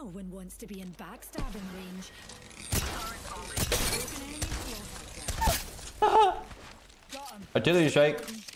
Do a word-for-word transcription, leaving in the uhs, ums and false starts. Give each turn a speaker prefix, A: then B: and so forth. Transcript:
A: No one wants to be in backstabbing range.
B: Artillery strike.